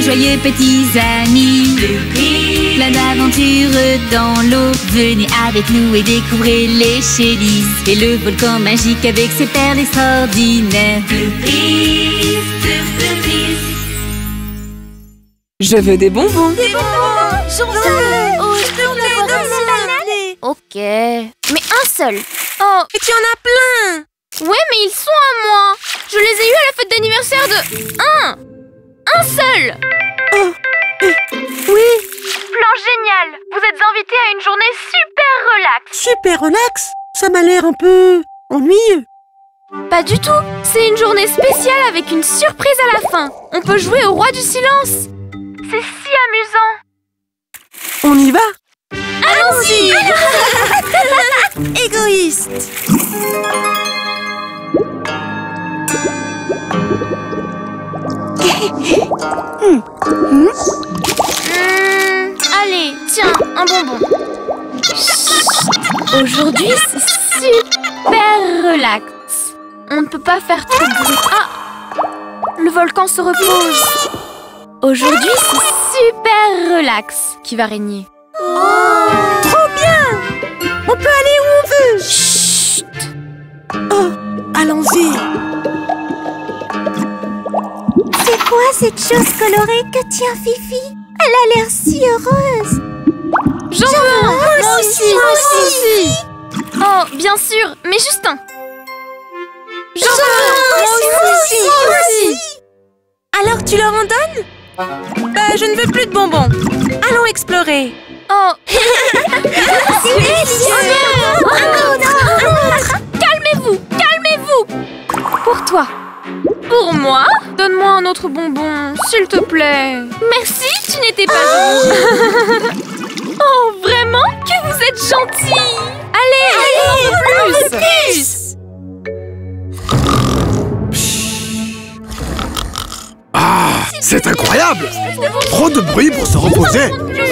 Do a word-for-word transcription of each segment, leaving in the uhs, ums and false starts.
joyeux petits amis. Plein d'aventures dans l'eau. Venez avec nous et découvrez les Shellys et le volcan magique avec ses perles extraordinaires. Je veux des bonbons. Des bonbons. J'en veux. Oh, je peux en avoir un seul. Ok. Mais un seul. Oh, et tu en as plein. Ouais, mais ils sont à moi. Je les ai eus à la fête d'anniversaire de... Un. Un seul. Oh. Euh, oui. Plan génial. Vous êtes invités à une journée super relax. Super relax. Ça m'a l'air un peu ennuyeux. Pas du tout. C'est une journée spéciale avec une surprise à la fin. On peut jouer au roi du silence. C'est si amusant. On y va? Allons-y. Égoïste. Mmh, allez, tiens, un bonbon. Aujourd'hui, c'est super relax. On ne peut pas faire trop de bruit. Ah, le volcan se repose. Aujourd'hui, c'est super relax qui va régner. Oh, trop bien! On peut aller où on veut. Chut! Oh, allons-y. C'est quoi cette chose colorée que tient Fifi? Elle a l'air si heureuse. J'en veux un. Moi aussi, moi aussi. Oh, bien sûr, mais juste un. J'en veux un. Moi aussi, moi aussi. Alors tu leur en donnes? Bah, je ne veux plus de bonbons. Allons explorer. Oh. C'est délicieux. Calmez-vous, calmez-vous. Pour toi. Pour moi? Donne-moi un autre bonbon, s'il te plaît. Merci, tu n'étais pas gentil. Oh, vraiment? Que vous êtes gentil. Allez, allez, un peu plus. plus. Ah, c'est incroyable! Trop de bruit pour se reposer.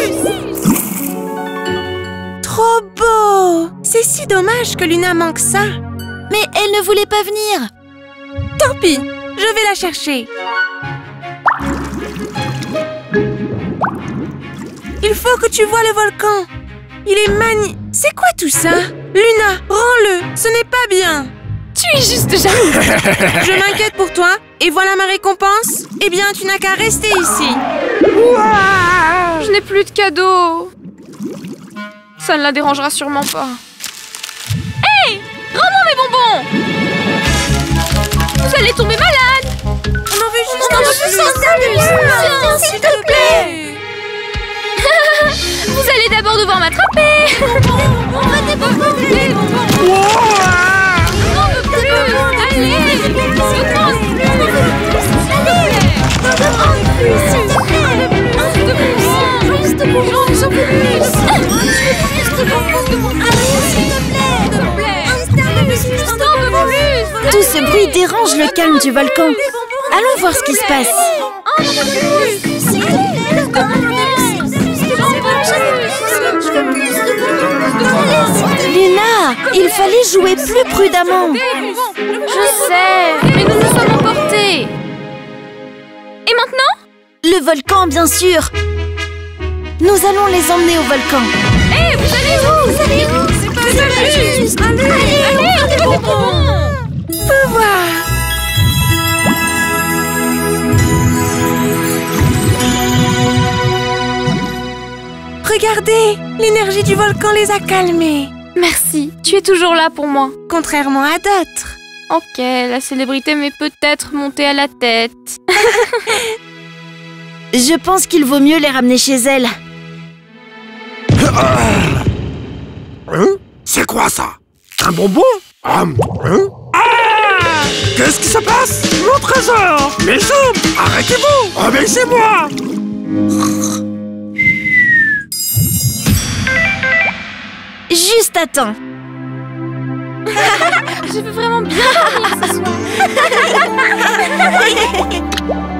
Trop beau! C'est si dommage que Luna manque ça. Mais elle ne voulait pas venir. Tant pis, je vais la chercher. Il faut que tu vois le volcan. Il est magnifique. C'est quoi tout ça? Luna, rends-le, ce n'est pas bien. Tu es juste jalouse. Je m'inquiète pour toi. Et voilà ma récompense. Eh bien, tu n'as qu'à rester ici. Je n'ai plus de cadeaux. Ça ne la dérangera sûrement pas. Hé! Rends-moi mes bonbons! Vous allez tomber malade! On en veut juste On en un veut juste un plus. Tiens, S'il te plaît. Vous allez d'abord devoir m'attraper. On va des bonbons. Les bonbons. On en veut plus. Allez! Je pense. Tout ce bruit dérange le calme du volcan. Allons voir ce qui se passe. Luna, il fallait jouer plus prudemment. Je sais, mais nous nous sommes emportés. Et maintenant? Le volcan, bien sûr. Nous allons les emmener au volcan. Hé, vous allez où? Vous allez où? C'est pas juste. Allez, allez, allez, les bonbons. Pouvoir. Regardez, l'énergie du volcan les a calmés. Merci, tu es toujours là pour moi. Contrairement à d'autres. Ok, la célébrité m'est peut-être montée à la tête. Je pense qu'il vaut mieux les ramener chez elle. Hein? C'est quoi ça? Un bonbon? Hum, hein? Ah! Qu'est-ce qui se passe? Mon trésor! Mes jambes! Arrêtez-vous! Obéissez-moi! Juste à temps. Je veux vraiment bien dormir ce soir.